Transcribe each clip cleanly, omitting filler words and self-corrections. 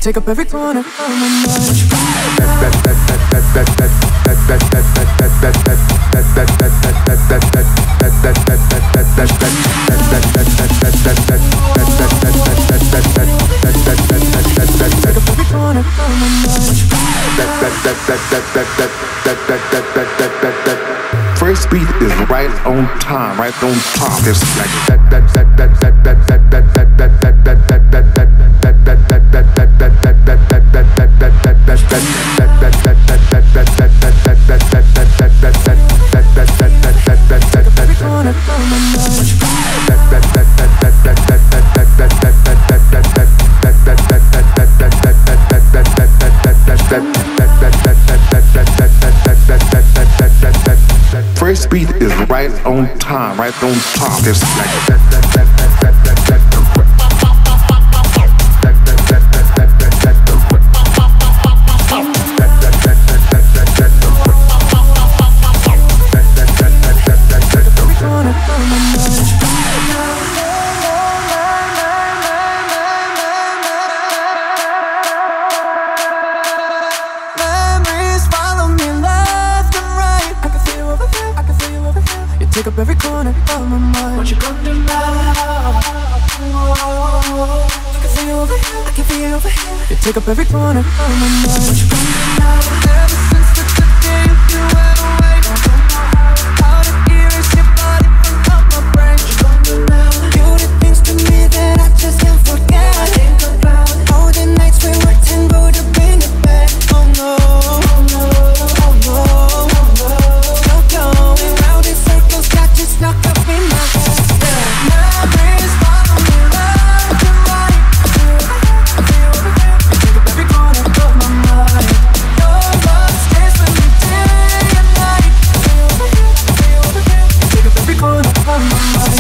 take up every corner of my mind. First beat is right on time, right on top. It's like first beat is right on time, right on top. It's like take up every corner of my mind. What you gonna do now? I can feel you over here, I can feel you over here. You take up every corner of my mind. What you gonna do now? Ever since the day you went away, I don't know how to erase your body from my brain. What you gonna do now? You did things to me that I just can't forget. I think about all the nights we worked and rode up in the bed. Oh no, oh no, oh no, oh no. You're going round in circles, got you stuck up in my head. Memories follow me left and right. I feel over here, I take up every corner of my mind. Your love stays with me day and night. I feel over here, I take up every corner of my mind.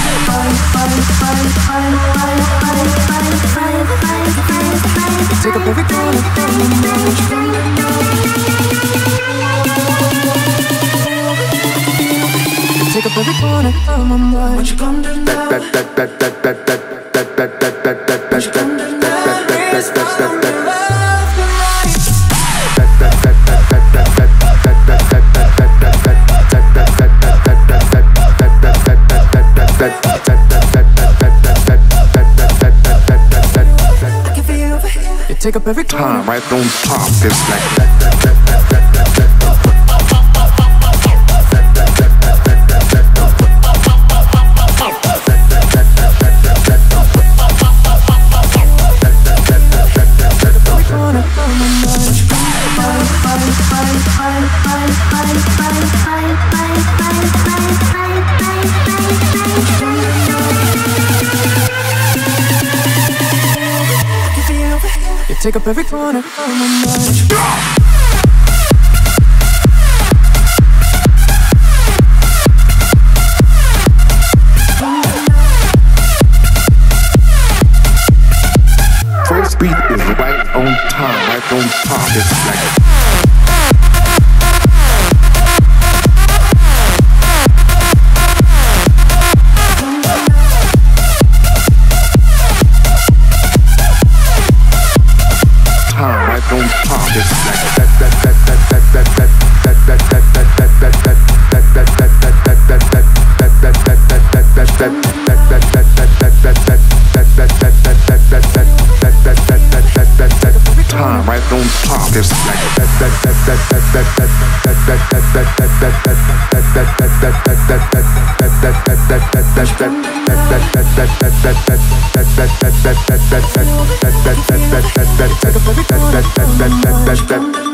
Take up every corner of my mind. Take up every corner of my mind. What you gonna do now? What you gonna do now? Memories follow me left and right. I can feel you over here. You take up every corner. time, right on top. It's like take up every corner of my mind. first beat is right on time, right on top. It's like on top, it's like time, right on top, it's Take up every corner of my mind.